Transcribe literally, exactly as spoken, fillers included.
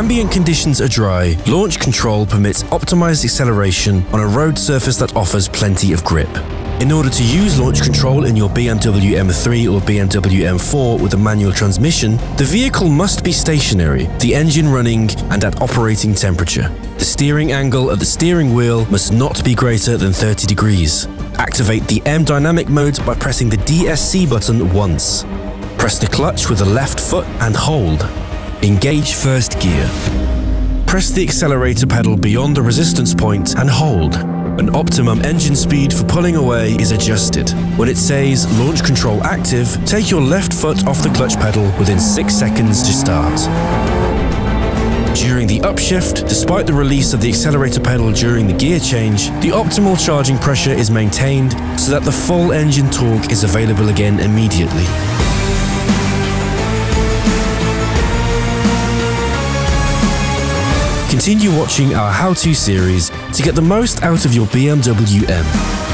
ambient conditions are dry, launch control permits optimized acceleration on a road surface that offers plenty of grip. In order to use launch control in your B M W M three or B M W M four with a manual transmission, the vehicle must be stationary, the engine running and at operating temperature. The steering angle at the steering wheel must not be greater than thirty degrees. Activate the M dynamic mode by pressing the D S C button once. Press the clutch with the left foot and hold. Engage first gear. Press the accelerator pedal beyond the resistance point and hold. An optimum engine speed for pulling away is adjusted. When it says launch control active, take your left foot off the clutch pedal within six seconds to start. During the upshift, despite the release of the accelerator pedal during the gear change, the optimal charging pressure is maintained so that the full engine torque is available again immediately. Continue watching our how-to series to get the most out of your B M W M.